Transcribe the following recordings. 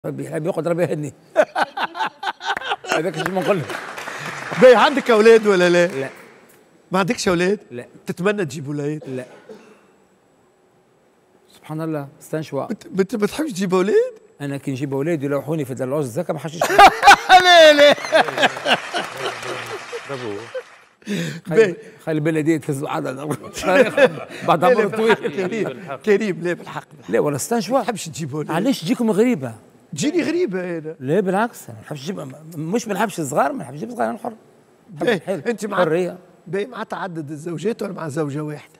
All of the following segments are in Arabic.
بيحب ياخد ربي يهدني. هذاك شو ما نقول لك. باهي عندك اولاد ولا لا؟ لا. ما عندكش اولاد؟ لا. تتمنى تجيب اولاد؟ لا. سبحان الله استنشوا. ما تحبش تجيب اولاد؟ انا كي نجيب اولاد يلوحوني في العز زكا ما حشش. لا لا. برافو. خلي البلديه تهز بعد عمر طويل. كريم لا بالحق. لا ولا استنشوا. ما تحبش تجيب اولاد؟ علاش تجيكم غريبه؟ تجيني غريبه انا. لا بالعكس انا ما نحبش نجيب، مش ما نحبش الصغار، ما نحبش نجيب صغار، انا حر. انت مع حريه. باهي مع تعدد الزوجات ولا مع زوجه واحده؟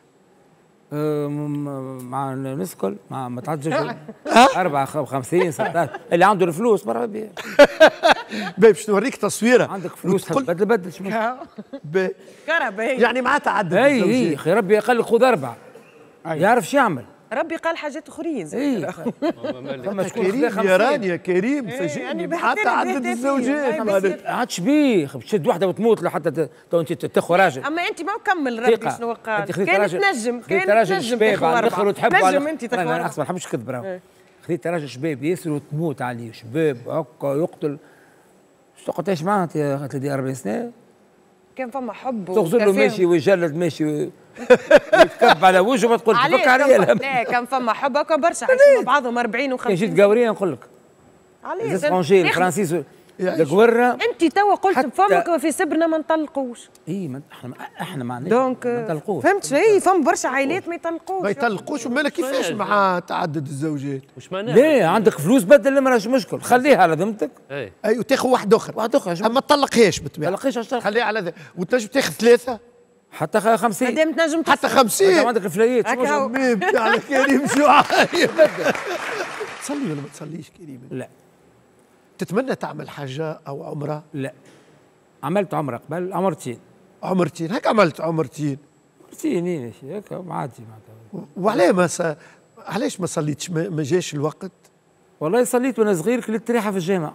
مع الناس الكل، مع تعدد 4 50 16 اللي عنده الفلوس مرحبا بيه. باهي باش نوريك تصويره. عندك فلوس بدل شو كهرباء يعني مع تعدد الزوجات. اي اخي ربي قال لك خذ 4 يعرف شو يعمل. ربي قال حاجات اخرين. اي فما كريم يا رانيا كريم فاجئني مع تعدد الزوجات. عادش بيه تشد واحده وتموت لحتى انت تاخذ راجل. اما انت ما مكمل ربي شنو قال. كانت تنجم شباب على الاخر وتحب نجم انت تاخذ. انا احسن ما نحبش الكذب راهو. خذيت راجل شباب ياسر وتموت عليه، شباب هكا يقتل. شو قلت معاه انت؟ قالت لي 40 سنه كان فما حب تغزل له ماشي ويجلد ماشي ويتكب على وجهه ما تقول فك عليا. لا كان فما حب هكا برشا عايشين مع بعضهم 40 و50. كان جيت قاوريه نقول لك. عليه الاسبانجيل الفرنسيس القوره. انت توا قلت بفمك في سبنا ما نطلقوش. اي احنا ما عندناش دونك ما نطلقوش. فهمت اي فما برشا عائلات ما يطلقوش. ما يطلقوش ومالك كيفاش مع تعدد الزوجات؟ وش معناها؟ ليه عندك فلوس بدل المراه مش مشكل، خليها على ذمتك. اي وتاخذ واحد اخر. واحد اخر اما تطلقهاش بالطبيعه. ما تطلقيش خليها على ذا وتنجم تاخذ 3 حتى 50 مادام تنجم حتى 50 عندك الفلايات. ميم على كريم شعايب. تصلي ولا ما تصليش كريم؟ لا. تتمنى تعمل حجه او عمره؟ لا. عملت عمره قبل عمرتين. عمرتين هيك عملت عمرتين هيك عادي معناتها. وعلاه علاش ما صليتش؟ ما جاش الوقت؟ والله صليت وانا صغير كلت ريحه في الجامع.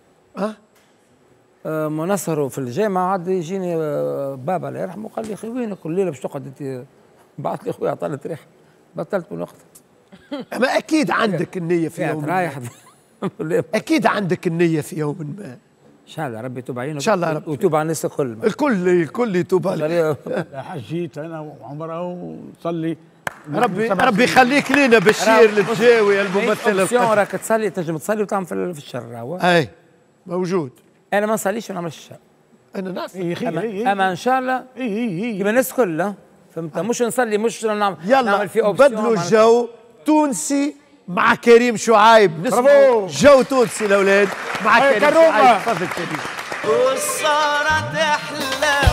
منصر في الجامع عاد يجيني بابا الله يرحمه قال لي اخي وينك كل ليله باش تقعد انت؟ بعث لي خويا عطلت ريحه بطلت من وقت. اما اكيد عندك النيه في يوم رايح. اكيد عندك النيه في يوم ما. ان شاء الله ربي يتوب علينا. ان شاء الله ربي ويتوب على الناس الكل. الكل يتوب عليك. حجيت انا وعمره ونصلي. ربي يخليك لينا بشير الجاوي الممثل القدير. راك تصلي تنجم تصلي وتعمل في الشر. اي موجود. انا ما نصليش وما نعملش الشر. انا نعرف. اما ان شاء الله كيما الناس كلها فهمت. مش نصلي مش نعمل يلا في بدلوا الجو تونسي مع كريم شعايب. نسمعوا جو تونسي الاولاد مع كريم شعايب. تفضل كريم. والسهرة تحلى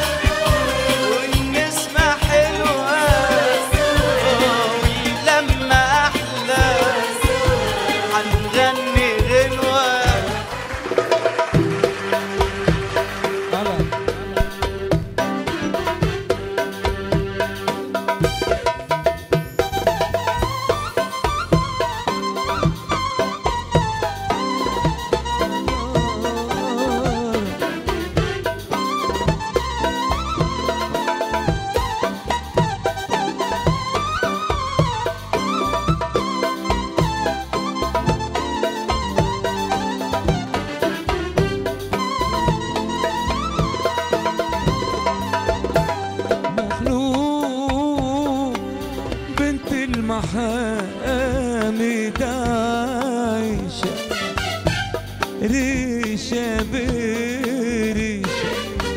والنسمة حلوة ولما أحلى هنغني غنوة. محامد عايشة ريشة بريشة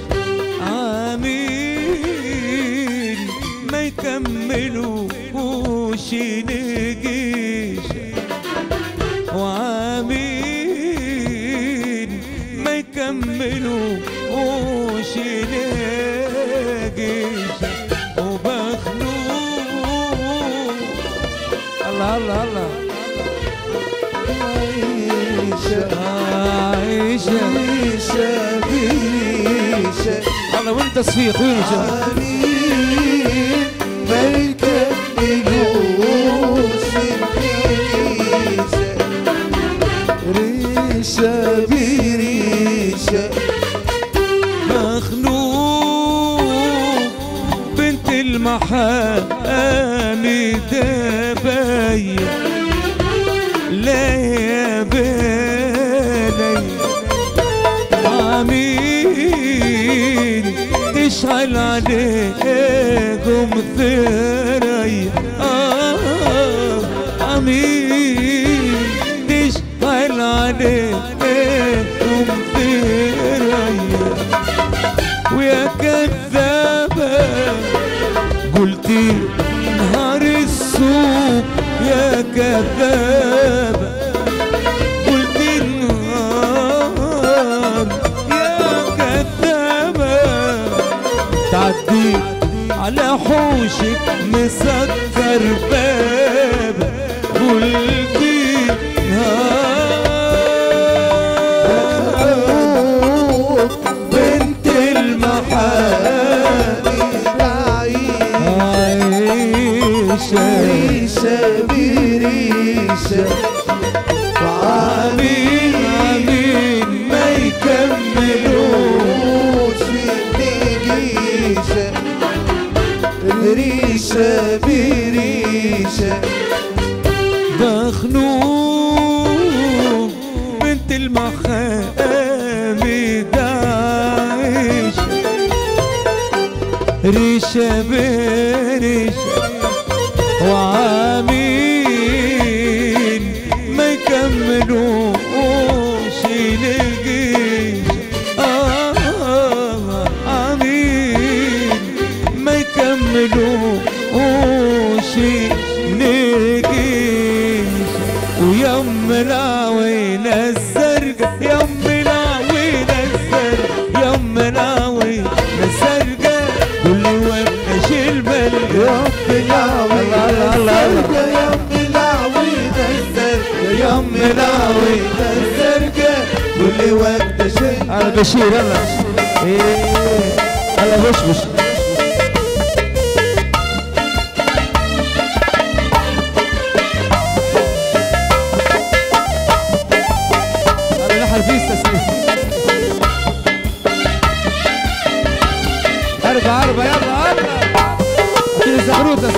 عميل ما يكملوش نجيشة وعميل ما يكملوش نجيشة الله الله الله. عايشة بيشة الله وانت صفيق ويشة ما يكملوش ريشة بريشة مخنوق بنت المحامي دباية لا يا بيه تشتغل عليكم ثريا عميل تشتغل عليكم ثريا ويا كذابة قلتي نهار السوق يا كذابة قلتي النهار يا كذابة تعدي على حوشك مسكر بابة قلتي نهار بنت المحامي ريشة بريشة وعامين عامين ما يكملوش النجيشة ريشة بريشة دخنوك بنت المحامي داعش ريشة بريشة وعامين ما يكملوش الجيش عامين ما يكملوش الجيش ويم العوينة الزرقاء يم العوينة الزرقاء يم العوينة الزرقاء واللي وقش الملقى يم العوينة الزرقاء واللي وقت شيء على بشير يلا يلا بشبش هذا نحن فيه تسليم أربعة يلا أعطيني زغروطة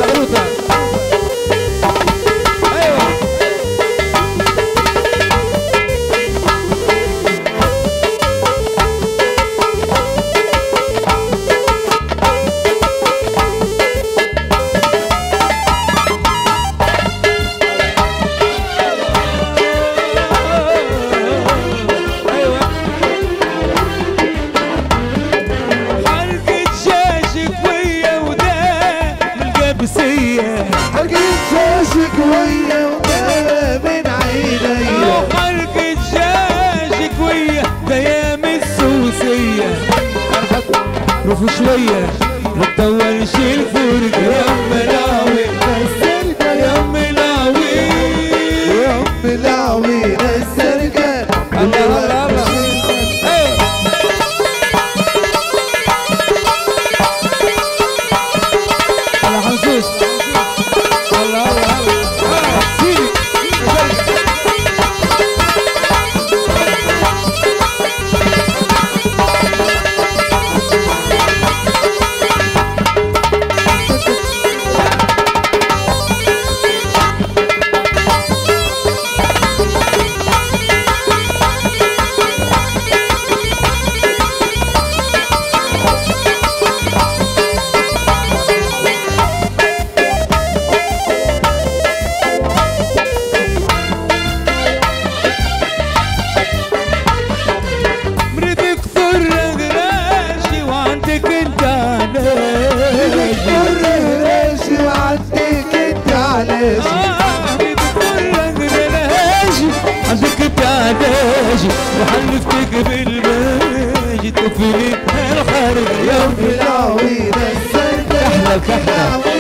روحوا شوية ما تطولش الفرقة يا ملاوي السرقة يا ملاوي يا ملاوي السرقة الله الله الله على حنسوس الله الله الله سيدي وحلفتك بالماجد تفلي الخارج يا ملاوي السرقة احلى الكحلة